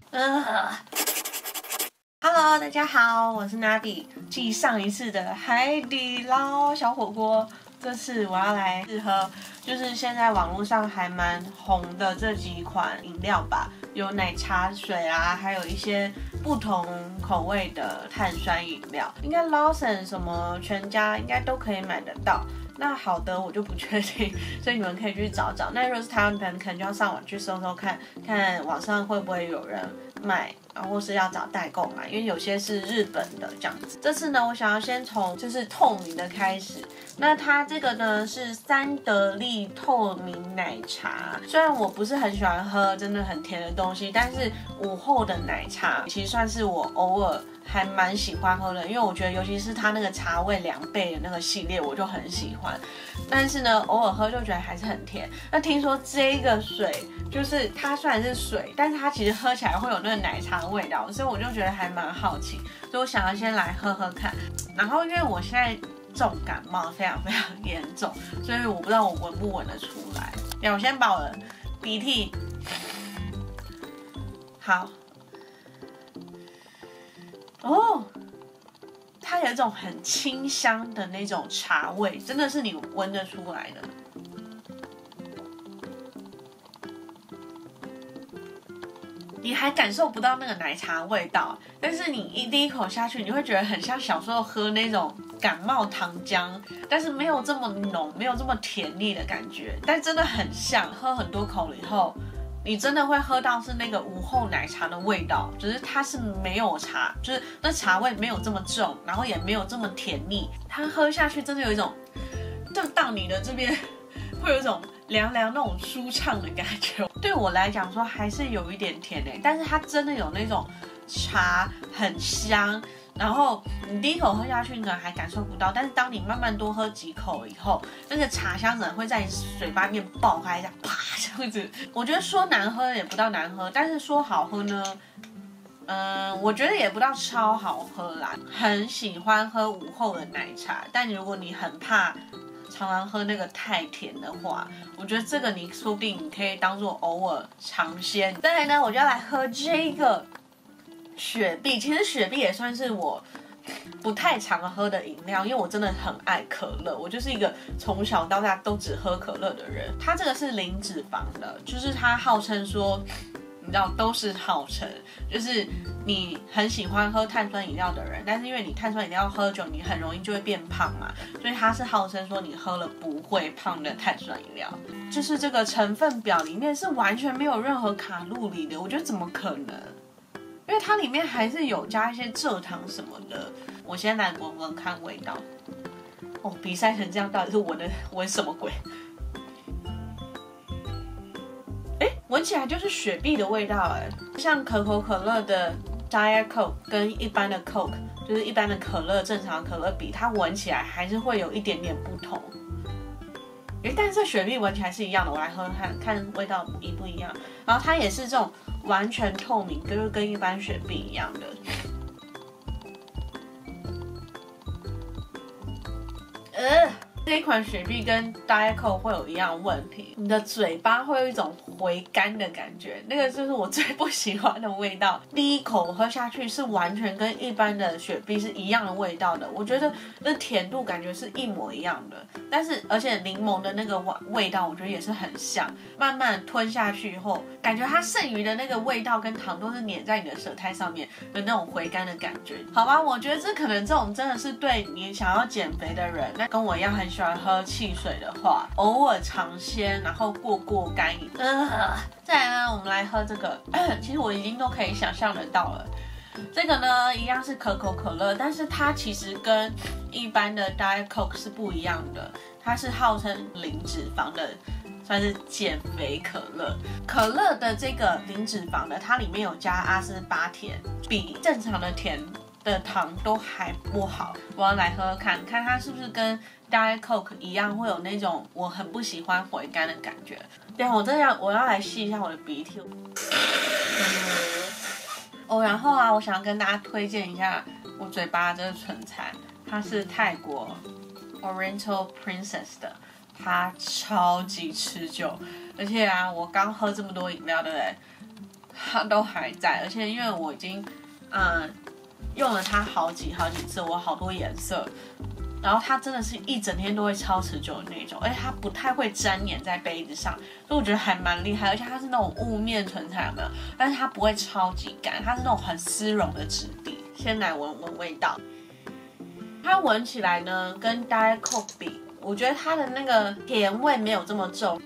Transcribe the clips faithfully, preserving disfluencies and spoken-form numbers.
呃 Hello， 大家好，我是 Nabi。继上一次的海底捞小火锅，这次我要来试喝，就是现在网络上还蛮红的这几款饮料吧，有奶茶水啊，还有一些不同口味的碳酸饮料，应该 Lawson 什么全家应该都可以买得到。那好的我就不确定，所以你们可以去找找。那如果是台湾的人，可能就要上网去搜搜看，看网上会不会有人卖，然后或是要找代购买，因为有些是日本的这样子。这次呢，我想要先从就是透明的开始。那它这个呢是三得利透明奶茶，虽然我不是很喜欢喝真的很甜的东西，但是午后的奶茶其实算是我偶尔还蛮喜欢喝的，因为我觉得尤其是它那个茶味两倍的那个系列，我就很喜欢。但是呢，偶尔喝就觉得还是很甜。那听说这个水就是它虽然是水，但是它其实喝起来会有那个奶茶的味道，所以我就觉得还蛮好奇，所以我想要先来喝喝看。然后因为我现在重感冒非常非常严重，所以我不知道我闻不闻得出来。那我先把我的鼻涕好。哦，它有一种很清香的那种茶味，真的是你闻得出来的。你还感受不到那个奶茶味道，但是你一第一口下去，你会觉得很像小时候喝那种感冒糖浆，但是没有这么浓，没有这么甜腻的感觉，但真的很像。喝很多口了以后，你真的会喝到是那个午后奶茶的味道，只是它是没有茶，就是那茶味没有这么重，然后也没有这么甜腻。它喝下去真的有一种，就到你的这边会有一种凉凉那种舒畅的感觉。对我来讲说还是有一点甜诶，但是它真的有那种茶很香。然后你第一口喝下去，你可能还感受不到，但是当你慢慢多喝几口以后，那个茶香可能会在你嘴巴里面爆开一下，啪这样子。我觉得说难喝也不到难喝，但是说好喝呢，嗯、呃，我觉得也不到超好喝啦。很喜欢喝午后的奶茶，但如果你很怕常常喝那个太甜的话，我觉得这个你说不定你可以当做偶尔尝鲜。再来呢，我就要来喝这个雪碧。其实雪碧也算是我不太常喝的饮料，因为我真的很爱可乐，我就是一个从小到大都只喝可乐的人。它这个是零脂肪的，就是它号称说，你知道都是号称，就是你很喜欢喝碳酸饮料的人，但是因为你碳酸饮料喝久，你很容易就会变胖嘛，所以它是号称说你喝了不会胖的碳酸饮料。就是这个成分表里面是完全没有任何卡路里的，我觉得怎么可能？因为它里面还是有加一些蔗糖什么的。我先来闻闻看味道。哦，鼻塞成这样，到底是闻的闻什么鬼？哎，闻起来就是雪碧的味道哎，像可口可乐的 Diet Coke 跟一般的 Coke， 就是一般的可乐正常可乐比，它闻起来还是会有一点点不同。哎，但是这雪碧闻起来是一样的，我来喝看看味道一不一样。然后它也是这种完全透明，就是跟一般雪碧一样的。呃，这一款雪碧跟 Diet Coke 会有一样的问题，你的嘴巴会有一种回甘的感觉，那个就是我最不喜欢的味道。第一口喝下去是完全跟一般的雪碧是一样的味道的，我觉得那甜度感觉是一模一样的，但是而且柠檬的那个味道我觉得也是很像。慢慢吞下去以后，感觉它剩余的那个味道跟糖都是粘在你的舌苔上面的那种回甘的感觉。好吧，我觉得这可能这种真的是对你想要减肥的人，那跟我一样很喜欢喝汽水的话，偶尔尝鲜，然后过过干瘾。呃，再来呢，我们来喝这个，其实我已经都可以想象得到了。这个呢，一样是可口可乐，但是它其实跟一般的 Diet Coke 是不一样的，它是号称零脂肪的，算是减肥可乐。可乐的这个零脂肪的，它里面有加阿斯巴甜，比正常的甜的糖都还不好。我要来喝喝看，看它是不是跟 Diet Coke 一样，会有那种我很不喜欢回甘的感觉。对，我这样我要来吸一下我的鼻涕。哦，然后啊，我想要跟大家推荐一下我嘴巴这个唇彩，它是泰国 Oriental Princess 的，它超级持久，而且啊，我刚喝这么多饮料，对不对？ 它都还在，而且因为我已经嗯用了它好几好几次，我好多颜色。然后它真的是一整天都会超持久的那种，而且它不太会粘黏在杯子上，所以我觉得还蛮厉害。而且它是那种雾面唇彩，有没有？但是它不会超级干，它是那种很丝绒的质地。先来闻闻味道，它闻起来呢，跟 Diet Coke 比，我觉得它的那个甜味没有这么重。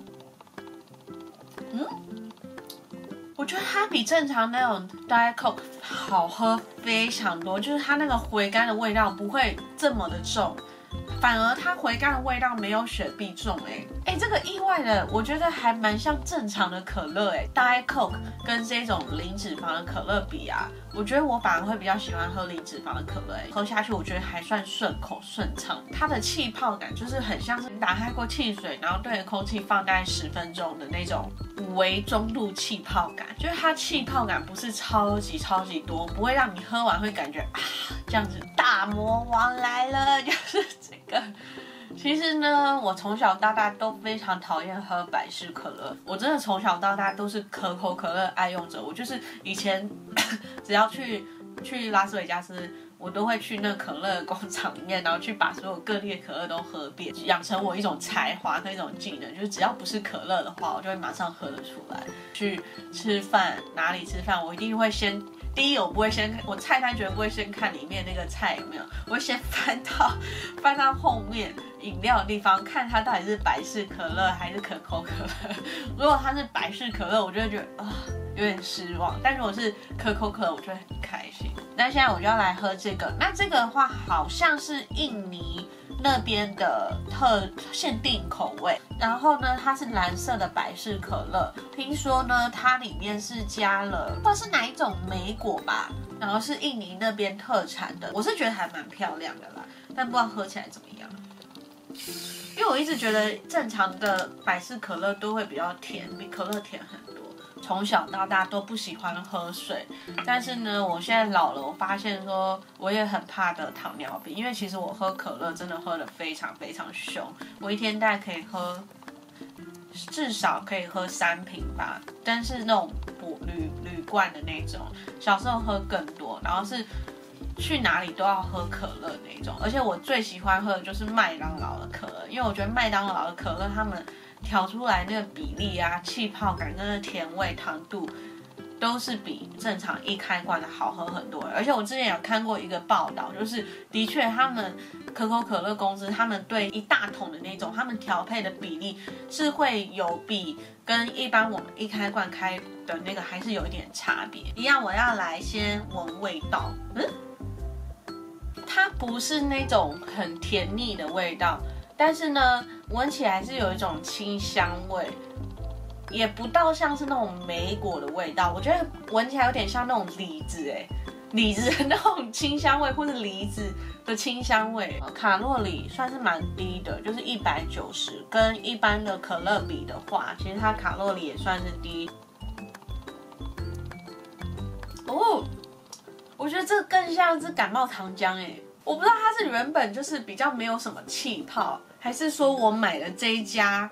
嗯，我觉得它比正常那种 Diet Coke 好喝非常多，就是它那个回甘的味道不会这么的重，反而它回甘的味道没有雪碧重哎、欸、哎、欸，这个意外的，我觉得还蛮像正常的可乐哎、欸、，Diet Coke 跟这种零脂肪的可乐比啊，我觉得我反而会比较喜欢喝零脂肪的可乐哎、欸，喝下去我觉得还算顺口顺畅，它的气泡感就是很像是打开过汽水，然后对着空气放大概十分钟的那种微中度气泡感，就是它气泡感不是超级超级多，不会让你喝完会感觉啊这样子大魔王来了，就是这个。其实呢，我从小到大都非常讨厌喝百事可乐，我真的从小到大都是可口可乐爱用者。我就是以前只要去去拉斯维加斯，我都会去那可乐工厂里面，然后去把所有各地的可乐都喝遍，养成我一种才华跟一种技能，就是只要不是可乐的话，我就会马上喝得出来。去吃饭，哪里吃饭，我一定会先。第一，我不会先看我菜单，绝对不会先看里面那个菜有没有，我会先翻到翻到后面饮料的地方，看它到底是百事可乐还是可口可乐。如果它是百事可乐，我就会觉得啊、呃、有点失望；但如果是可口可乐，我就会很开心。那现在我就要来喝这个，那这个的话好像是印尼那边的特限定口味，然后呢，它是蓝色的百事可乐，听说呢，它里面是加了不知道是哪一种莓果吧，然后是印尼那边特产的，我是觉得还蛮漂亮的啦，但不知道喝起来怎么样。因为我一直觉得正常的百事可乐都会比较甜，比可乐甜很多。从小到大都不喜欢喝水，但是呢，我现在老了，我发现说我也很怕得糖尿病，因为其实我喝可乐真的喝得非常非常凶，我一天大概可以喝至少可以喝三瓶吧，但是那种铝铝罐的那种，小时候喝更多，然后是去哪里都要喝可乐那种，而且我最喜欢喝的就是麦当劳的可乐，因为我觉得麦当劳的可乐他们调出来那个比例啊、气泡感跟那甜味、糖度，都是比正常一开罐的好喝很多。而且我之前有看过一个报道，就是的确他们可口可乐公司他们对一大桶的那种，他们调配的比例是会有比跟一般我们一开罐开的那个还是有一点差别。一样，我要来先闻味道，嗯，它不是那种很甜腻的味道。但是呢，闻起来是有一种清香味，也不到像是那种莓果的味道，我觉得闻起来有点像那种李子哎，李子的那种清香味，或是梨子的清香味。卡路里算是蛮低的，就是一百九十，跟一般的可乐比的话，其实它卡路里也算是低。哦，我觉得这更像是感冒糖浆哎，我不知道它是原本就是比较没有什么气泡。还是说我买的这一家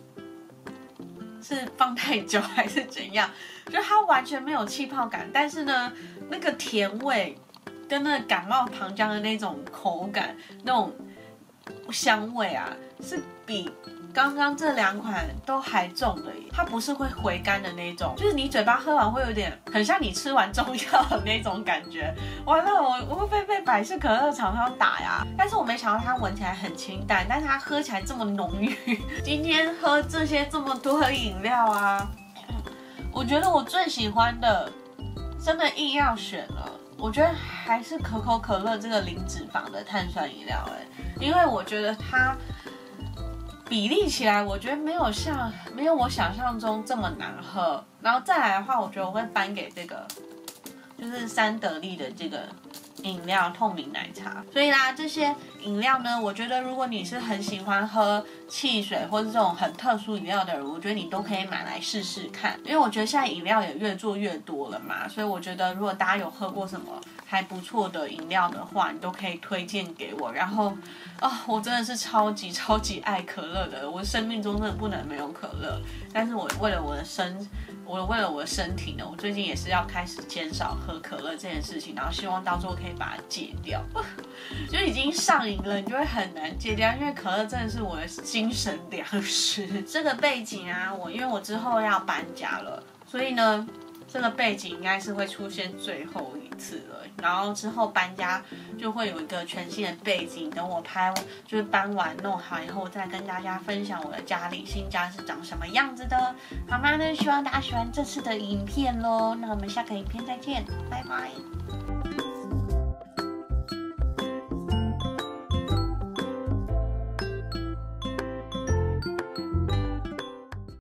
是放太久，还是怎样？就它完全没有气泡感，但是呢，那个甜味跟那个感冒糖浆的那种口感、那种香味啊，是比刚刚这两款都还重的耶。它不是会回甘的那种，就是你嘴巴喝完会有点很像你吃完中药的那种感觉。完了，我我会不会被百事可乐厂商打呀？但是我没想到它闻起来很清淡，但是它喝起来这么浓郁。今天喝这些这么多的饮料啊，我觉得我最喜欢的，真的硬要选了，我觉得还是可口可乐这个零脂肪的碳酸饮料哎，因为我觉得它比例起来，我觉得没有像没有我想象中这么难喝。然后再来的话，我觉得我会颁给这个，就是三得利的这个饮料透明奶茶。所以啦，这些饮料呢，我觉得如果你是很喜欢喝汽水或是这种很特殊饮料的人，我觉得你都可以买来试试看。因为我觉得现在饮料也越做越多了嘛，所以我觉得如果大家有喝过什么还不错的饮料的话，你都可以推荐给我。然后啊、哦，我真的是超级超级爱可乐的，我生命中真的不能没有可乐。但是我为了我的身，我为了我的身体呢，我最近也是要开始减少喝可乐这件事情，然后希望到时候可以把它戒掉。就已经上瘾了，你就会很难戒掉，因为可乐真的是我的精神粮食。这个背景啊，我因为我之后要搬家了，所以呢，这个背景应该是会出现最后一次了。然后之后搬家就会有一个全新的背景，等我拍就是搬完弄好以后，我再跟大家分享我的家里新家是长什么样子的，好吗？那希望大家喜欢这次的影片咯，那我们下个影片再见，拜拜。